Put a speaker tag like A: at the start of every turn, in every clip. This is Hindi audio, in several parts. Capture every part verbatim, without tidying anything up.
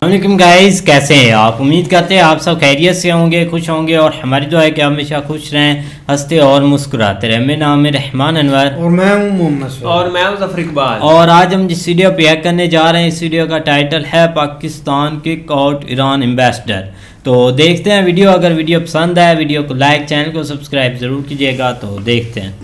A: अस्सलामुअलैकुम गाइस, कैसे हैं आप। उम्मीद करते हैं आप सब खैरियत से होंगे, खुश होंगे और हमारी दुआ है कि हमेशा खुश रहें, हंसते और मुस्कुराते रहें। मेरा नाम है रहमान अनवर
B: और मैं हूं मोहम्मद
C: और मैं हूं ज़फर इकबाल।
A: और आज हम जिस वीडियो पे एक्ट करने जा रहे हैं, इस वीडियो का टाइटल है Pakistan kick out Iran ambassador. तो देखते हैं वीडियो। अगर वीडियो पसंद आए वीडियो को लाइक, चैनल को सब्सक्राइब जरूर कीजिएगा। तो देखते हैं।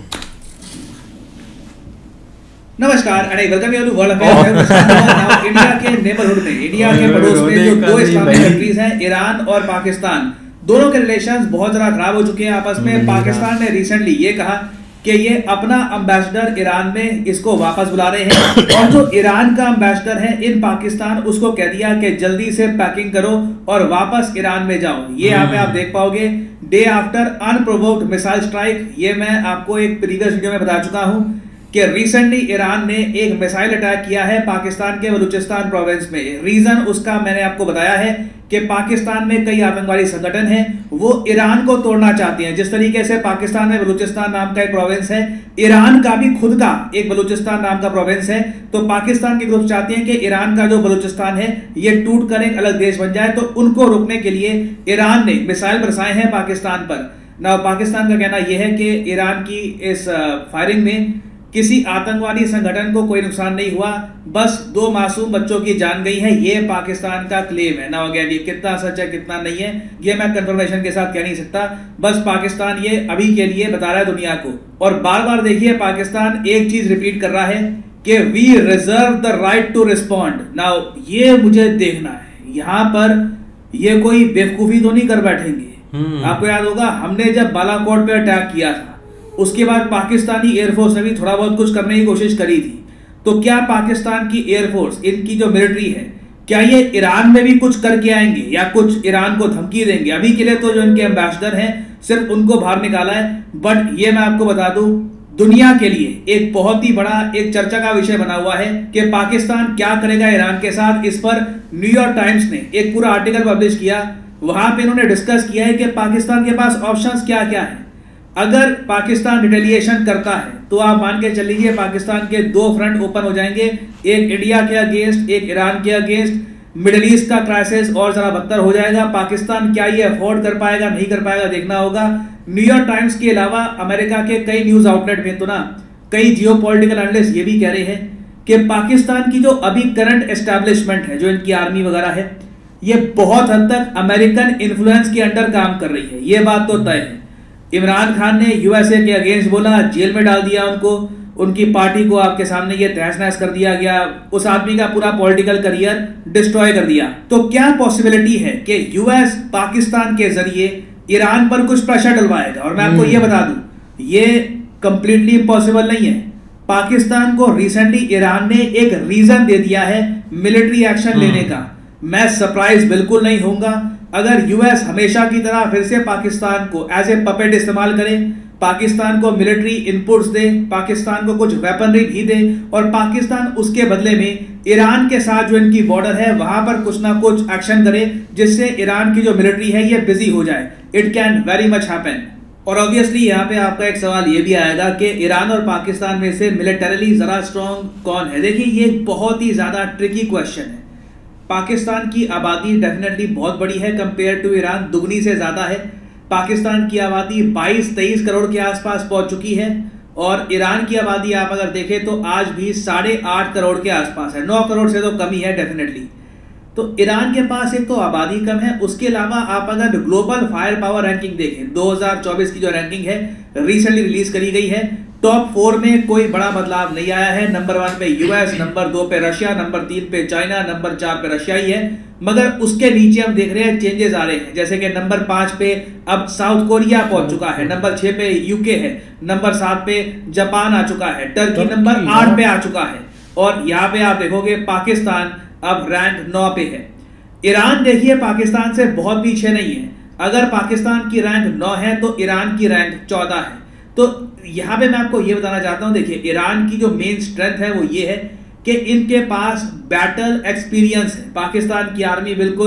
D: नमस्कार and welcome you to world affairs. India के नेबरहुड में, इंडिया के पड़ोस में जो दो इस्लामिक कंट्रीज हैं, ईरान और पाकिस्तान, दोनों के रिलेशंस बहुत ज्यादा खराब हो चुके हैं आपस में। पाकिस्तान ने रिसेंटली ये कहा कि ये अपना एम्बेसडर ईरान में इसको वापस बुला रहे हैं, और जो ईरान का एम्बेसडर है इन पाकिस्तान, उसको कह दिया कि जल्दी से पैकिंग करो और वापस ईरान में जाओ। ये यहाँ पे आप देख पाओगे, day after unprovoked missile strike. ये मैं आपको एक प्रीवियस वीडियो में बता चुका हूँ कि रिसेंटली ईरान ने एक मिसाइल अटैक किया है पाकिस्तान के बलूचिस्तान प्रोविंस में। रीजन उसका मैंने आपको बताया है कि पाकिस्तान में कई आतंकवादी संगठन हैं, वो ईरान को तोड़ना चाहते हैं। जिस तरीके से पाकिस्तान में बलूचिस्तान नाम का एक प्रोविंस है, ईरान का भी खुद का एक बलूचिस्तान नाम का प्रोविंस है। तो पाकिस्तान के ग्रुप चाहते हैं कि ईरान का जो बलूचिस्तान है ये टूट कर एक अलग देश बन जाए। तो उनको रोकने के लिए ईरान ने मिसाइल बरसाए हैं पाकिस्तान पर। ना पाकिस्तान का कहना यह है कि ईरान की इस फायरिंग में किसी आतंकवादी संगठन को कोई नुकसान नहीं हुआ, बस दो मासूम बच्चों की जान गई है। ये पाकिस्तान का क्लेम है। ना अगेन ये कितना सच है कितना नहीं है ये मैं कंफर्मेशन के साथ कह नहीं सकता, बस पाकिस्तान ये अभी के लिए बता रहा है दुनिया को। और बार बार देखिए पाकिस्तान एक चीज रिपीट कर रहा है कि we reserve the right to respond. Now ये मुझे देखना है, यहाँ पर ये कोई बेवकूफी तो नहीं कर बैठेंगे। आपको याद होगा हमने जब बालाकोट पे अटैक किया था, उसके बाद पाकिस्तानी एयरफोर्स ने भी थोड़ा बहुत कुछ करने की कोशिश करी थी। तो क्या पाकिस्तान की एयरफोर्स, इनकी जो मिलिट्री है, क्या ये ईरान में भी कुछ करके आएंगे या कुछ ईरान को धमकी देंगे? अभी के लिए तो जो इनके एम्बेसडर हैं सिर्फ उनको बाहर निकाला है, बट ये मैं आपको बता दूं दुनिया के लिए एक बहुत ही बड़ा एक चर्चा का विषय बना हुआ है कि पाकिस्तान क्या करेगा ईरान के साथ। इस पर न्यूयॉर्क टाइम्स ने एक पूरा आर्टिकल पब्लिश किया, वहां पे इन्होंने डिस्कस किया है कि पाकिस्तान के पास ऑप्शंस क्या क्या है। अगर पाकिस्तान रिटेलिएशन करता है तो आप मान के चल लीजिए पाकिस्तान के दो फ्रंट ओपन हो जाएंगे, एक इंडिया के अगेंस्ट, एक ईरान के अगेंस्ट। मिडिल ईस्ट का क्राइसिस और जरा बदतर हो जाएगा। पाकिस्तान क्या ये अफोर्ड कर पाएगा नहीं कर पाएगा देखना होगा। न्यूयॉर्क टाइम्स के अलावा अमेरिका के कई न्यूज आउटलेट में तो ना कई जियोपॉलिटिकल एनालिस्ट ये भी कह रहे हैं कि पाकिस्तान की जो अभी करंट एस्टैब्लिशमेंट है, जो इनकी आर्मी वगैरह है, ये बहुत हद तक अमेरिकन इन्फ्लुएंस के अंडर काम कर रही है। ये बात तो तय है। इमरान खान ने यूएसए के अगेंस्ट बोला, जेल में डाल दिया उनको, उनकी पार्टी को आपके सामने ये तहस नहस कर दिया गया, उस आदमी का पूरा पॉलिटिकल करियर डिस्ट्रॉय कर दिया। तो क्या पॉसिबिलिटी है कि यूएस पाकिस्तान के जरिए ईरान पर कुछ प्रेशर डलवाएगा? और मैं आपको ये बता दूं, ये कंप्लीटली इम्पॉसिबल नहीं है। पाकिस्तान को रिसेंटली ईरान ने एक रीजन दे दिया है मिलिट्री एक्शन लेने का। मैं सरप्राइज बिल्कुल नहीं होऊंगा अगर यूएस हमेशा की तरह फिर से पाकिस्तान को एज ए पपेट इस्तेमाल करे, पाकिस्तान को मिलिट्री इनपुट्स दे, पाकिस्तान को कुछ वेपनरी भी दे, और पाकिस्तान उसके बदले में ईरान के साथ जो इनकी बॉर्डर है वहां पर कुछ ना कुछ एक्शन करे, जिससे ईरान की जो मिलिट्री है ये बिजी हो जाए। It can very much happen. और ऑब्वियसली यहाँ पे आपका एक सवाल ये भी आएगा कि ईरान और पाकिस्तान में से मिलिटरीली जरा स्ट्रॉन्ग कौन है। देखिए ये बहुत ही ज्यादा ट्रिकी क्वेश्चन है। पाकिस्तान की आबादी डेफिनेटली बहुत बड़ी है कंपेयर टू ईरान, दुगनी से ज्यादा है। पाकिस्तान की आबादी बाईस तेईस करोड़ के आसपास पहुंच चुकी है, और ईरान की आबादी आप अगर देखें तो आज भी साढ़े आठ करोड़ के आसपास है। नौ करोड़ से तो कम ही है डेफिनेटली। तो ईरान के पास एक तो आबादी कम है, उसके अलावा आप अगर ग्लोबल फायर पावर रैंकिंग देखें, दो हज़ार चौबीस की जो रैंकिंग है रिसेंटली रिलीज करी गई है, टॉप फोर में कोई बड़ा बदलाव नहीं आया है। नंबर वन पे यूएस, नंबर दो पे रशिया, नंबर तीन पे चाइना, नंबर चार पे रशिया ही है। मगर उसके नीचे हम देख रहे हैं चेंजेस आ रहे हैं, जैसे कि नंबर पांच पे अब साउथ कोरिया पहुंच चुका है, नंबर छह पे यूके है, नंबर सात पे जापान आ चुका है, टर्की नंबर आठ पे आ चुका है, और यहाँ पे आप देखोगे पाकिस्तान अब रैंक नौ पे है। ईरान देखिए पाकिस्तान से बहुत पीछे नहीं है। अगर पाकिस्तान की रैंक नौ है तो ईरान की रैंक चौदह है। तो यहां पे मैं आपको ये बताना चाहता हूं, देखिए ईरान की जो मेन स्ट्रेंथ है वो ये है कि इनके पास बैटल एक्सपीरियंस है। पाकिस्तान की आर्मी बिल्कुल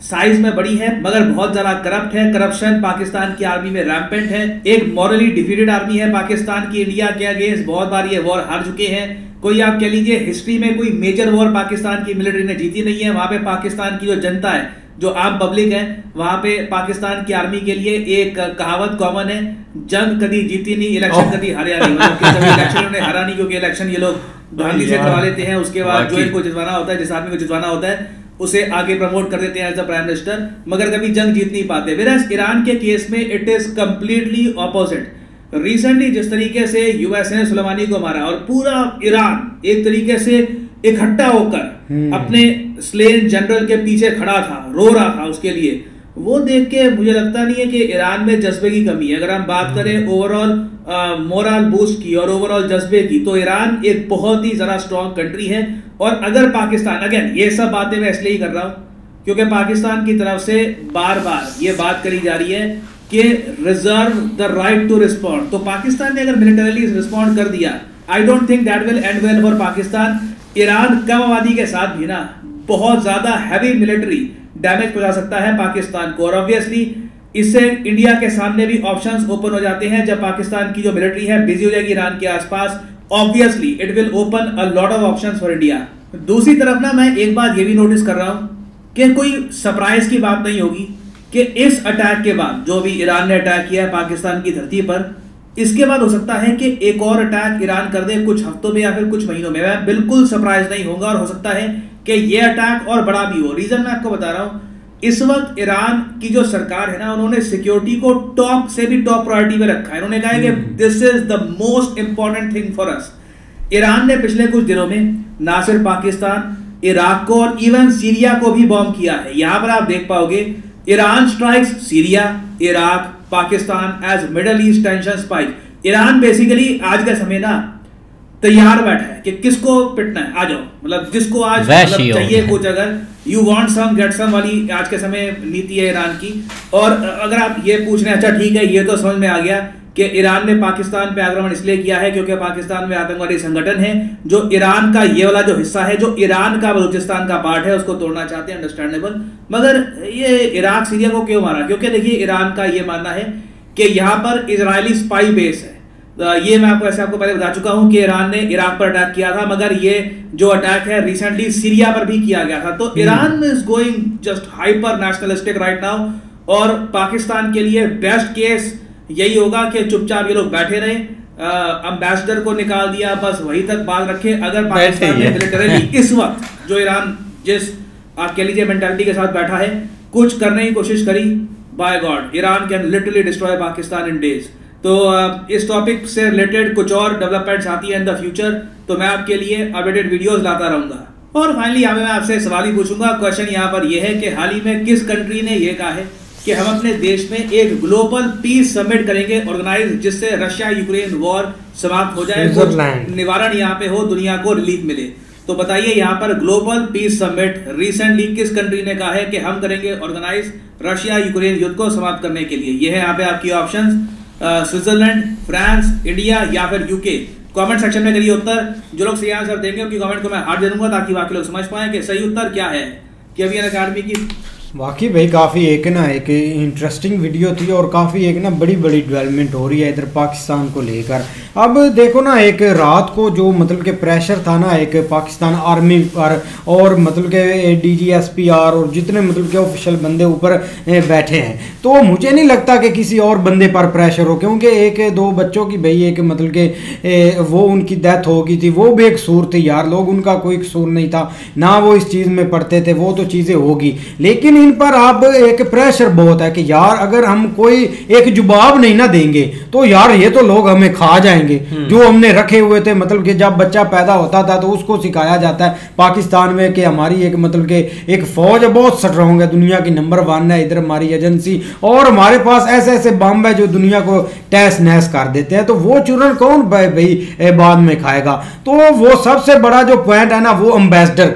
D: साइज में बड़ी है मगर बहुत ज्यादा करप्ट है। करप्शन पाकिस्तान की आर्मी में रैम्पेंट है। एक मॉरली डिफीटेड आर्मी है पाकिस्तान की। इंडिया के अगेंस्ट बहुत बार ये वॉर हार चुके हैं। कोई आप कह लीजिए हिस्ट्री में कोई मेजर वॉर पाकिस्तान की मिलिट्री ने जीती नहीं है। वहां पे पाकिस्तान की जो जनता है, जो आम पब्लिक है, वहां पे पाकिस्तान की आर्मी के लिए एक कहावत कॉमन है, जंग कभी जीती नहीं, इलेक्शन कभी हारा नहीं। मतलब कभी इलेक्शन उन्हें हारा नहीं, क्योंकि इलेक्शन ये लोग धांधली से करवा लेते हैं। उसके बाद जो इनको जितवाना होता है, जिस आदमी को जितवाना होता है, उसे आगे प्रमोट कर देते हैं एज द प्राइम मिनिस्टर, मगर कभी जंग जीत नहीं पाते। वेराज ईरान के केस में it is completely opposite. Recently जिस तरीके से यूएस ने सुलेमानी को मारा और पूरा ईरान एक तरीके से इकट्ठा होकर अपने स्लेन जनरल के पीछे खड़ा था, रो रहा था उसके लिए, वो देख के मुझे लगता नहीं है कि ईरान में जज्बे की कमी है। अगर हम बात करें ओवरऑल मोरल बूस्ट की और ओवरऑल जज्बे की, तो ईरान एक बहुत ही ज्यादा स्ट्रॉन्ग कंट्री है। और अगर पाकिस्तान, अगेन ये सब बातें मैं इसलिए ही कर रहा हूं क्योंकि पाकिस्तान की तरफ से बार बार ये बात करी जा रही है कि reserve the right to respond. तो पाकिस्तान ने अगर मिलिटरीली रिस्पॉन्ड कर दिया, I don't think that will end well for Pakistan. Iran कम आबादी के साथ भी ना बहुत ज्यादा हैवी मिलिट्री डैमेज पहुंचा सकता है पाकिस्तान को। और ऑब्वियसली इससे इंडिया के सामने भी ऑप्शंस ओपन हो जाते हैं। जब पाकिस्तान की जो मिलिट्री है बिजी हो जाएगी ईरान के आसपास, obviously it will open a lot of options for India. दूसरी तरफ ना मैं एक बात ये भी नोटिस कर रहा हूं कि कोई सरप्राइज की बात नहीं होगी कि इस अटैक के बाद, जो भी ईरान ने अटैक किया है पाकिस्तान की धरती पर, इसके बाद हो सकता है कि एक और अटैक ईरान कर दे कुछ हफ्तों में या फिर कुछ महीनों में। मैं बिल्कुल सरप्राइज नहीं होगा और हो सकता है कि ये अटैक और बड़ा भी हो। रीजन मैं आपको बता रहा हूं, इस वक्त ईरान की जो सरकार है ना, उन्होंने सिक्योरिटी को टॉप से भी टॉप प्रायोरिटी में रखा है। उन्होंने कहा है कि this is the most important thing for us. Iran ने पिछले कुछ दिनों में ना सिर्फ पाकिस्तान, इराक को और इवन सीरिया को भी बॉम्ब किया है। यहां पर आप देख पाओगे Iran strikes Syria, Iraq, Pakistan as middle east tension spike. Iran basically आज का समय ना तैयार बैठा है कि किसको पिटना है, आ जाओ। मतलब जिसको आज मतलब चाहिए कुछ, अगर you want some get some वाली आज के समय नीति है ईरान की। और अगर आप ये पूछ रहे हैं, अच्छा ठीक है, ये तो समझ में आ गया कि ईरान ने पाकिस्तान पे आक्रमण इसलिए किया है क्योंकि पाकिस्तान में आतंकवादी संगठन है जो ईरान का ये वाला जो हिस्सा है, जो ईरान का बलूचिस्तान का पार्ट है, उसको तोड़ना चाहते हैं, अंडरस्टैंडेबल। मगर ये इराक सीरिया को क्यों मारा? क्योंकि देखिए ईरान का ये मानना है कि यहाँ पर इजरायली स्पाई बेस है। ये मैं आपको ऐसे आपको पहले बता चुका हूं कि ईरान ने इराक पर अटैक किया था, मगर ये जो अटैक है रिसेंटली सीरिया पर भी किया गया था। तो Iran is going just hyper nationalistic right now. और पाकिस्तान के लिए बेस्ट केस यही होगा कि चुपचाप ये लोग बैठे रहे, अम्बेसडर को निकाल दिया, बस वही तक बात रखे। अगर पाकिस्तान ने मिलिटरीली इस वक्त जो ईरान जिस आप कह लीजिए मेंटालिटी के साथ बैठा है, कुछ करने की कोशिश करी, by god Iran can literally destroy Pakistan in days. तो इस टॉपिक से रिलेटेड कुछ और डेवलपमेंट्स आती है इन द फ्यूचर, तो मैं आपके लिए अपडेटेड वीडियोस लाता रहूंगा। और फाइनली यहाँ पे मैं आपसे सवाल ही पूछूंगा। क्वेश्चन यहाँ पर यह है कि हाल ही में किस कंट्री ने यह कहा है कि हम अपने देश में एक ग्लोबल पीस समिट करेंगे ऑर्गेनाइज, जिससे रशिया यूक्रेन वॉर समाप्त हो जाए, निवारण यहाँ पे हो, दुनिया को रिलीफ मिले। तो बताइए यहाँ पर ग्लोबल पीस समिट रिसेंटली किस कंट्री ने कहा है कि हम करेंगे ऑर्गेनाइज रशिया यूक्रेन युद्ध को समाप्त करने के लिए? ये है यहाँ पे आपकी ऑप्शंस, स्विट्जरलैंड, फ्रांस, इंडिया या फिर यूके। कमेंट सेक्शन में करिए उत्तर। जो लोग सही आंसर देंगे उनकी कमेंट को मैं हार्ट दे दूंगा ताकि बाकी लोग समझ पाएं कि सही उत्तर क्या है। कि अभी अकादमी की
B: वाकई भाई काफ़ी एक ना एक इंटरेस्टिंग वीडियो थी और काफ़ी एक ना बड़ी बड़ी डेवलपमेंट हो रही है इधर पाकिस्तान को लेकर। अब देखो ना, एक रात को जो मतलब के प्रेशर था ना एक पाकिस्तान आर्मी पर और मतलब के D G S P R और जितने मतलब के ऑफिशियल बंदे ऊपर बैठे हैं, तो मुझे नहीं लगता कि किसी और बंदे पर प्रेशर हो, क्योंकि एक दो बच्चों की भाई एक मतलब के वो उनकी डेथ हो गई थी, वो भी एक कसूर थी यार, लोग उनका कोई कसूर नहीं था ना, वो इस चीज़ में पढ़ते थे, वो तो चीज़ें होगी। लेकिन इन पर अब एक प्रेशर बहुत है कि यार अगर हम कोई एक जवाब नहीं ना देंगे तो यार ये तो लोग हमें खा जाएंगे जो हमने रखे हुए थे। मतलब कि जब बच्चा पैदा होता था तो उसको सिखाया जाता है पाकिस्तान में कि हमारी एक मतलब के एक फौज बहुत स्ट्रांग है, दुनिया की नंबर वन है, इधर हमारी एजेंसी और हमारे पास ऐसे ऐसे बम है जो दुनिया को तहस नहस कर देते हैं। तो वो चूरन कौन भाई बाद में खाएगा? तो वो सबसे बड़ा जो पॉइंट है ना वो अम्बेसडर का है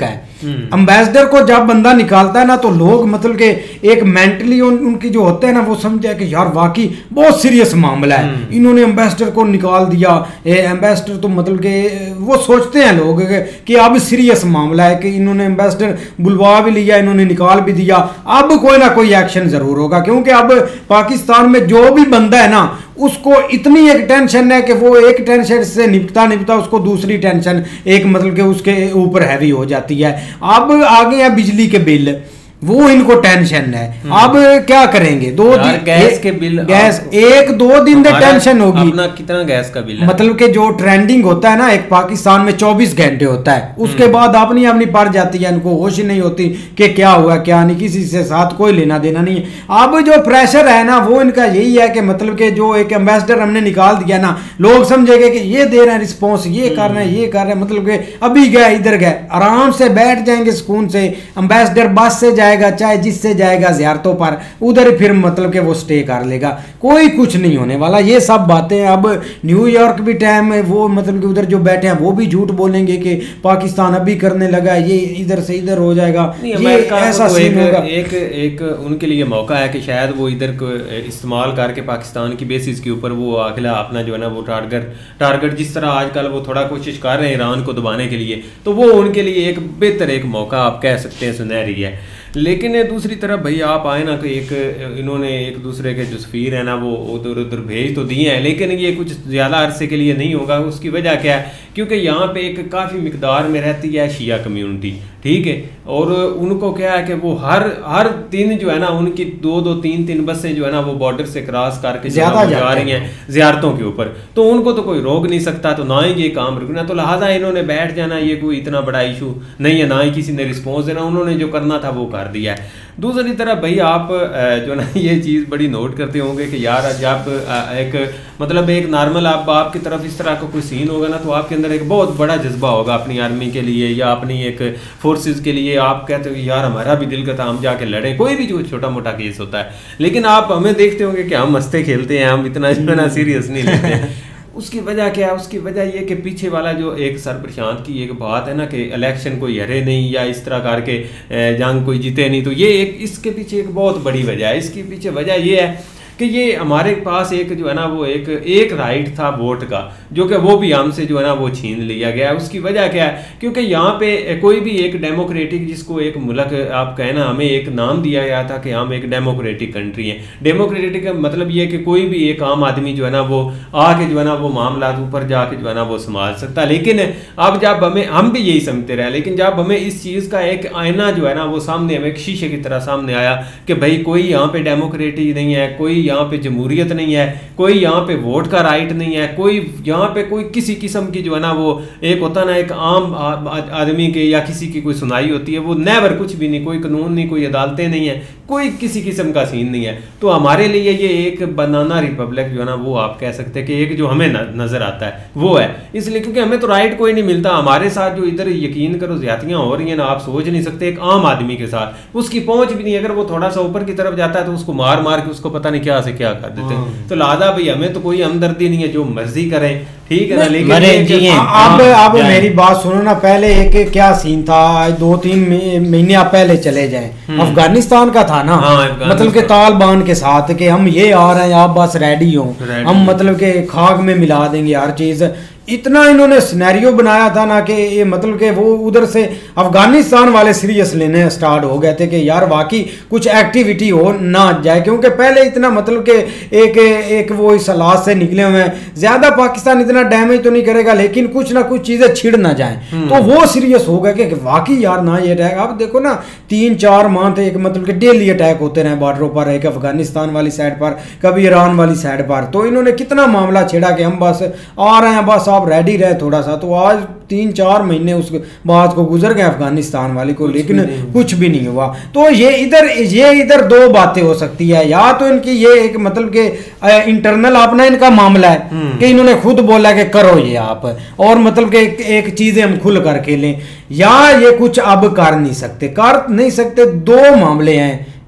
B: एम्बेसडर को जब बंदा निकालता है ना तो लोग मतलब के एक मेंटली उन, उनकी जो होते हैं ना वो समझे कि यार वाकई बहुत सीरियस मामला है, इन्होंने एम्बेसडर को निकाल दिया। एम्बेसडर तो मतलब के वो सोचते हैं लोग कि अब सीरियस मामला है कि इन्होंने एम्बेसडर बुलवा भी लिया, इन्होंने निकाल भी दिया, अब कोई ना कोई एक्शन जरूर होगा। क्योंकि अब पाकिस्तान में जो भी बंदा है ना उसको इतनी एक टेंशन है कि वो एक टेंशन से निपटा निपटा उसको दूसरी टेंशन एक मतलब कि उसके ऊपर हैवी हो जाती है। अब आगे है बिजली के बिल, वो इनको टेंशन है, अब क्या करेंगे? दो दिन
A: गैस के बिल,
B: गैस एक दो दिन में टेंशन होगी।
A: अपना कितना गैस का बिल है?
B: मतलब कि जो ट्रेंडिंग होता है ना एक पाकिस्तान में चौबीस घंटे होता है, उसके बाद अपनी अपनी पड़ जाती है, इनको होश ही नहीं होती कि क्या हुआ क्या नहीं, किसी से साथ कोई लेना देना नहीं है। अब जो प्रेशर है ना वो इनका यही है कि मतलब कि जो एक एम्बेसडर हमने निकाल दिया ना, लोग समझेंगे कि ये दे रहे हैं रिस्पॉन्स, ये कर रहे हैं ये कर रहे हैं, मतलब कि अभी गए इधर गए, आराम से बैठ जाएंगे सुकून से। एम्बेसडर बस से जाएगा चाहे जिससे जाएगा ज़ियारतों पर, उधर फिर मतलब कि वो स्टे कर लेगा, कोई कुछ नहीं होने वाला। ये सब बातें अब न्यूयॉर्क भी टाइम है, वो मतलब कि उधर जो बैठे हैं वो भी झूठ बोलेंगे कि पाकिस्तान अभी करने लगा है, ये इधर से इधर हो जाएगा, ये ऐसा सीन होगा।
A: एक एक उनके लिए मौका है कि शायद वो इधर को इस्तेमाल करके पाकिस्तान की बेसिस के ऊपर वो अगला अपना जो है ना वो टारगेट टारगेट जिस तरह आजकल वो थोड़ा कोशिश कर रहे हैं ईरान को दबाने के लिए, तो वो उनके लिए एक बेहतर एक मौका आप कह सकते हैं सुनहरी है। लेकिन दूसरी तरफ भाई आप आए ना कि एक इन्होंने एक दूसरे के जो सफ़ीर है ना वो उधर उधर भेज तो दिए हैं, लेकिन ये कुछ ज़्यादा अरसे के लिए नहीं होगा। उसकी वजह क्या है? क्योंकि यहाँ पे एक काफ़ी मिकदार में रहती है शिया कम्यूनिटी, ठीक है, और उनको क्या है कि वो हर हर दिन जो है ना उनकी दो दो तीन तीन बसें जो है ना वो बॉर्डर से क्रॉस करके
B: ज़्यादा
A: जा रही हैं ज़ियारतों के ऊपर, तो उनको तो कोई रोक नहीं सकता, तो ना ही ये काम रुकना, तो लिहाजा इन्होंने बैठ जाना, ये कोई इतना बड़ा इशू नहीं है, ना ही किसी ने रिस्पॉन्स देना, उन्होंने जो करना था वो कर दिया है। दूसरी तरफ भाई आप जो ना ये चीज़ बड़ी नोट करते होंगे कि यार जब एक मतलब एक नॉर्मल आप आपकी तरफ इस तरह का कोई सीन होगा ना तो आपके अंदर एक बहुत बड़ा जज्बा होगा अपनी आर्मी के लिए या अपनी एक फोर्सेस के लिए। आप कहते हो कि यार हमारा भी दिल करता हम जाके लड़ें, कोई भी जो छोटा मोटा केस होता है, लेकिन आप हमें देखते होंगे कि हम मस्ते खेलते हैं, हम इतना जो है ना सीरियस नहीं लेते हैं। उसकी वजह क्या है? उसकी वजह ये कि पीछे वाला जो एक सर प्रशांत की एक बात है ना कि इलेक्शन कोई हरे नहीं या इस तरह करके जंग कोई जीते नहीं, तो ये एक इसके पीछे एक बहुत बड़ी वजह है। इसके पीछे वजह ये है कि ये हमारे पास एक जो है ना वो एक एक राइट था वोट का, जो कि वो भी हमसे जो है ना वो छीन लिया गया। उसकी वजह क्या है? क्योंकि यहाँ पे कोई भी एक डेमोक्रेटिक जिसको एक मुल्क आप कहें ना, हमें एक नाम दिया गया था कि हम एक डेमोक्रेटिक कंट्री हैं। डेमोक्रेटिक का मतलब ये है कि कोई भी एक आम आदमी जो है ना वो आके जो है ना वो मामला ऊपर जाके जो है ना वो संभाल सकता है। लेकिन अब जब हमें हम भी यही समझते रहे, लेकिन जब हमें इस चीज़ का एक आईना जो है ना वो सामने हमें एक शीशे की तरह सामने आया कि भाई कोई यहाँ पे डेमोक्रेटिक नहीं है, कोई यहाँ पे जमहूरियत नहीं है, कोई यहाँ पे वोट का राइट नहीं है, कोई यहाँ पे कोई किसी किस्म की जो है ना वो एक होता ना एक आम आदमी के या किसी की कोई सुनाई होती है, वो नेवर कुछ भी नहीं, कोई कानून नहीं, कोई अदालतें नहीं है, कोई किसी किस्म का सीन नहीं है। तो हमारे लिए ये एक बनाना रिपब्लिक जो है ना वो आप कह सकते हैं कि एक जो हमें नज़र आता है वो है, इसलिए क्योंकि हमें तो राइट कोई नहीं मिलता। हमारे साथ जो इधर यकीन करो ज्यादतियाँ हो रही हैं ना, आप सोच नहीं सकते। एक आम आदमी के साथ उसकी पहुंच भी नहीं, अगर वो थोड़ा सा ऊपर की तरफ जाता है तो उसको मार मार के उसको पता नहीं क्या से क्या कर देते हैं। तो लादा भाई हमें तो कोई हमदर्दी नहीं है, जो मर्जी करें, ठीक है ना। लेकिन
B: आप आप मेरी बात सुनो ना, पहले एक क्या सीन था, दो तीन महीने आप पहले चले जाएं, अफगानिस्तान का था ना, मतलब के तालिबान के साथ कि हम ये आ रहे हैं, आप बस रेडी हो, हम मतलब के खाक में मिला देंगे हर चीज। इतना इन्होंने सिनेरियो बनाया था ना कि ये मतलब कि वो उधर से अफगानिस्तान वाले सीरियस लेने स्टार्ट हो गए थे कि यार वाकई कुछ एक्टिविटी हो ना जाए, क्योंकि पहले इतना मतलब कि एक एक वो इस हालात से निकले हुए हैं। ज़्यादा पाकिस्तान इतना डैमेज तो नहीं करेगा, लेकिन कुछ ना कुछ चीज़ें छिड़ ना जाएं, तो वो सीरियस हो गए कि वाकई यार ना ये अटैक। अब देखो ना तीन चार माह थे एक मतलब कि डेली अटैक होते रहे बॉर्डरों पर, एक अफगानिस्तान वाली साइड पर, कभी ईरान वाली साइड पर, तो इन्होंने कितना मामला छेड़ा कि हम बस आ रहे हैं, बस आप रेडी रहे थोड़ा सा। तो आज तीन चार महीने उस बात को गुजर गए अफगानिस्तान वाली को, लेकिन कुछ भी नहीं हुआ। तो ये इधर ये इधर दो बातें हो सकती है, या तो इनकी ये एक मतलब के इंटरनल अपना इनका मामला है कि इन्होंने खुद बोला कि करो ये आप, और मतलब के एक, एक चीजें हम खुल करके लें, या ये कुछ अब कर नहीं सकते कर नहीं सकते दो मामले हैं।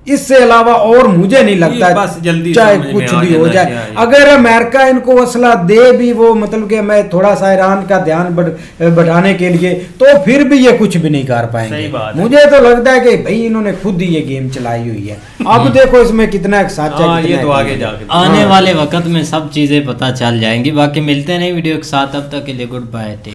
B: इससे अलावा और मुझे नहीं लगता
C: बस जल्दी
B: चाहे कुछ भी हो जाए। अगर अमेरिका इनको असला दे भी, वो मतलब कि मैं थोड़ा सा ईरान का ध्यान बढ़ाने के लिए, तो फिर भी ये कुछ भी नहीं कर पाएंगे। मुझे तो लगता है कि भाई इन्होंने खुद ही ये गेम चलाई हुई है। अब देखो इसमें कितना एक साथ
C: ये तो आगे जाके
A: आने वाले वक्त में सब चीजें पता चल जाएंगी। बाकी मिलते नहीं वीडियो के साथ, अब तक के लिए गुड बाय।